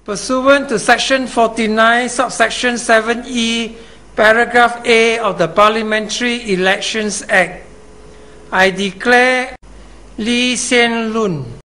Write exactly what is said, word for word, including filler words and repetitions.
Pursuant to Section forty-nine, subsection seven E, paragraph A of the Parliamentary Elections Act, I declare Lee Hsien Loong